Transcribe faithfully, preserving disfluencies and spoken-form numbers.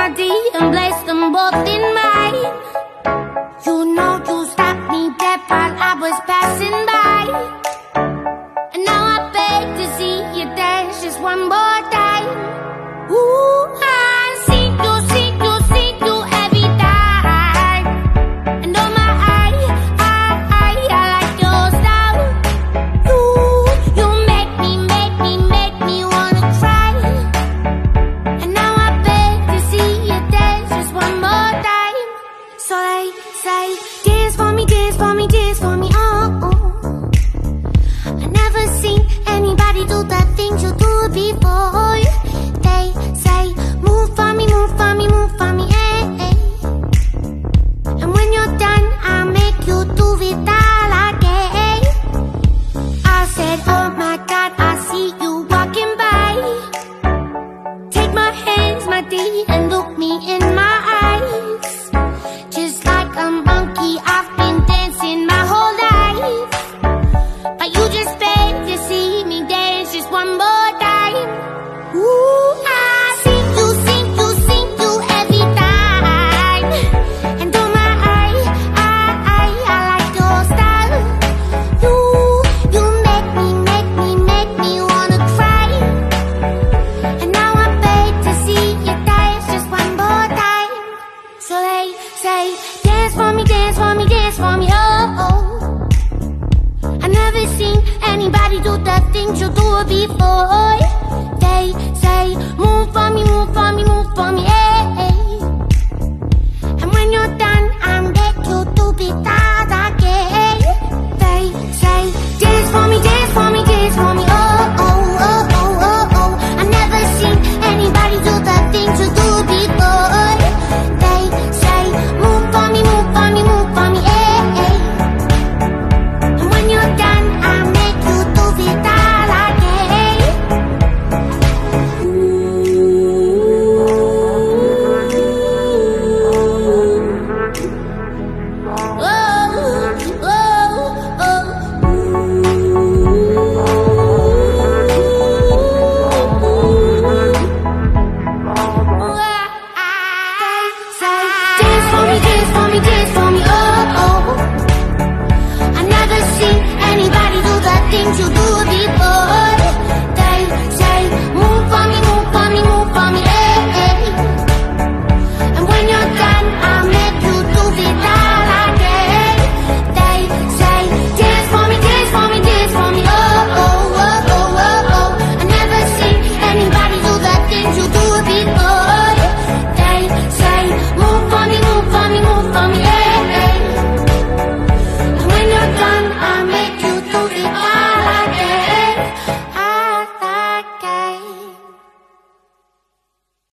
my D and place them both in mine. You know you stopped me dead while I was passing by, and now I beg to see you dance just one more time. Ooh, I see you, see you, see you every time. And oh my, I, I, I, I like your style. You, you make me, make me, make me wanna cry. And now I beg to see you dance just one more time. So they say, dance for me, dance for me, dance for me, oh, oh. I never seen anybody do the things you do before. They say, move for me, move for me, move for me, eh, eh. And when you're done, I'll make you do it all again. I said, oh my God, I see you walking by. Take my hands, my D, and look me in my eyes. Just like a monkey, I've been dancing my whole life, but you just beg to see me dance just one more time. Ooh, I see you, see you, see you every time. And oh my, I, I, I, I like your style. You, you make me, make me, make me wanna cry. And now I beg to see you dance just one more time. So they say, dance for me, dance for me, dance for me, oh, oh. I never seen anybody do the things you do before. They say, move for me, move for me, move for me,